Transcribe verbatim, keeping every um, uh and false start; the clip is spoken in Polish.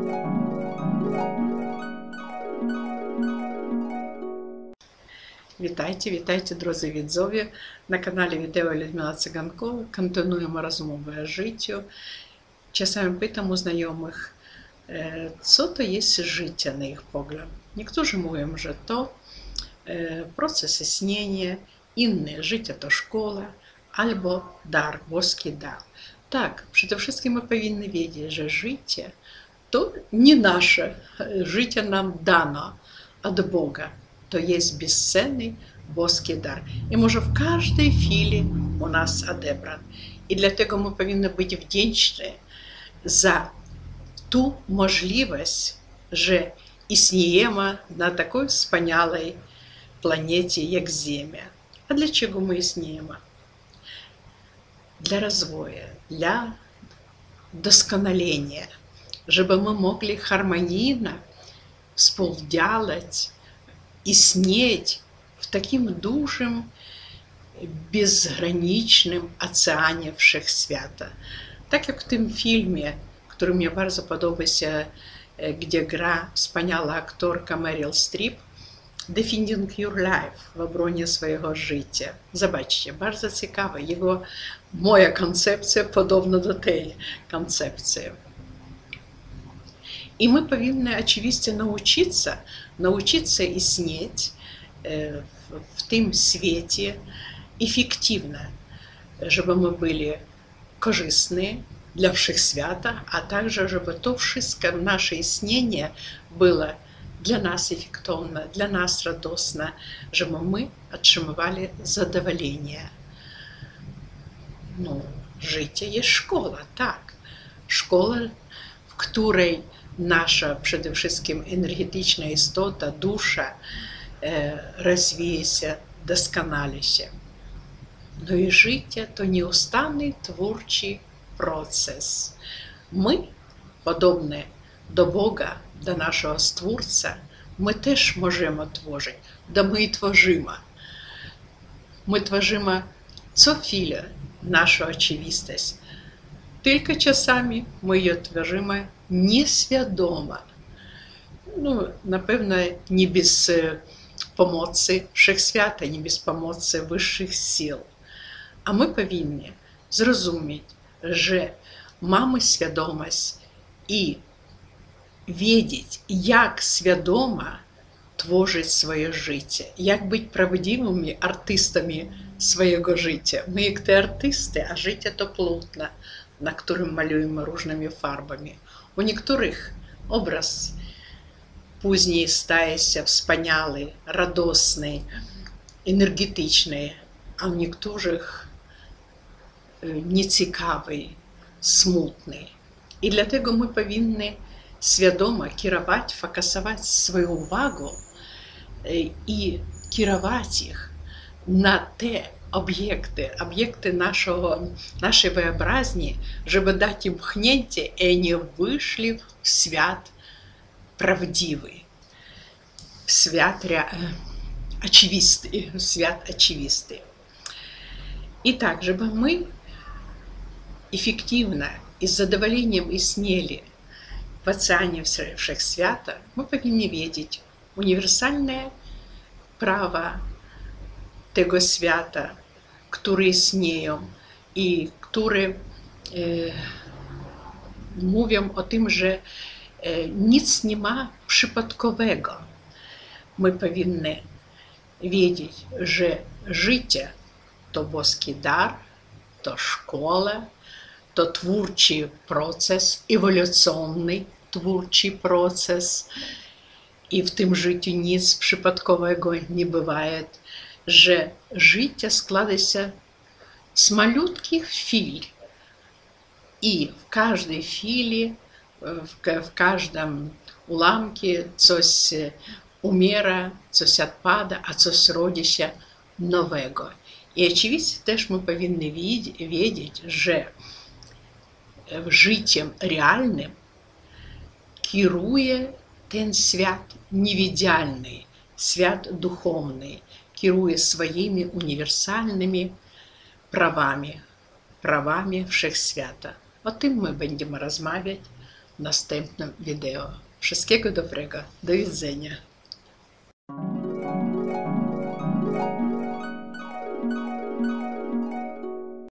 Witajcie, witajcie drodzy widzowie. Na kanale wideo Людмила Циганкова. Kontynuujemy rozmowę o życiu. Czasami pytam u znajomych, co to jest życie na ich pogląd. Niektórzy mówią, że to proces istnienia, inne życie to szkoła, albo dar, boski dar. Tak, przede wszystkim my powinny wiedzieć, że życie to nie nasze, życie nam dano od Boga. To jest bezcenny boski dar. I może w każdej chwili u nas odebrać. I dlatego my powinny być wdzięczni za tę możliwość, że istniejemy na takiej wspaniałej planecie, jak Ziemia. A dlaczego my istniejemy? Dla rozwoju, dla doskonalenia, żeby my mogli harmonijnie współdziałać, istnieć w takim dużym, bezgranicznym oceanie wszechświata. Tak jak w tym filmie, który mnie bardzo podoba się, gdzie gra wspaniała aktorka Meryl Streep, Defending Your Life, w obronie swojego życia. Zobaczcie, bardzo ciekawe. Jego, moja koncepcja podobna do tej koncepcji. I my powinny oczywiście nauczyć się, nauczyć się istnieć w tym świecie efektywnie, żeby my byli korzystni dla wszechświata, a także żeby to wszystko, nasze istnienie było dla nas efektowne, dla nas radosne, żeby my otrzymywali zadowolenie. No, życie jest szkoła, tak. Szkoła, w której nasza przede wszystkim energetyczna istota, dusza rozwija się, doskonali się. No i życie to nieustanny twórczy proces. My, podobne do Boga, do naszego Stwórcy, my też możemy tworzyć, да my i tworzymy. My tworzymy co chwilę naszą oczywistość. Tylko czasami my ją tworzymy nieświadomie. No, na pewno nie bez pomocy Wszechświata, nie bez pomocy wyższych sił. A my powinni zrozumieć, że mamy świadomość i wiedzieć, jak świadomo tworzyć swoje życie, jak być prawdziwymi artystami swojego życia. My jak te artysty, a życie to płótno, na którym malujemy różnymi farbami. U niektórych obraz później staje się wspaniały, radosny, energetyczny, a u niektórych nieciekawy, smutny. I dlatego my powinny świadomie kierować, fokusować swoją uwagę i kierować ich na te obiekty, obiekty naszego, naszej wyobraźni, żeby dać im pchnięcie, i oni wyszli w świat prawdziwy, w świat oczywisty, w świat oczywisty. I tak, żeby my efektywnie i z zadowoleniem istnieli w oceanie wszechświata, my powinni wiedzieć uniwersalne prawa tego świata, które istnieją i które e, mówią o tym, że e, nic nie ma przypadkowego. My powinny wiedzieć, że życie to boski dar, to szkoła, to twórczy proces, ewolucyjny twórczy proces. I w tym życiu nic przypadkowego nie bywa, że życie składa się z malutkich chwil. I w każdej chwili, w, w każdym ułamku coś umiera, coś odpada, a coś rodzi się nowego. I oczywiście też my powinny wiedzieć, że życiem realnym kieruje ten świat niewidzialny, świat duchowny, kieruje swoimi uniwersalnymi prawami, prawami wszechświata. O tym my będziemy rozmawiać w następnym wideo. Wszystkiego dobrego. Do widzenia.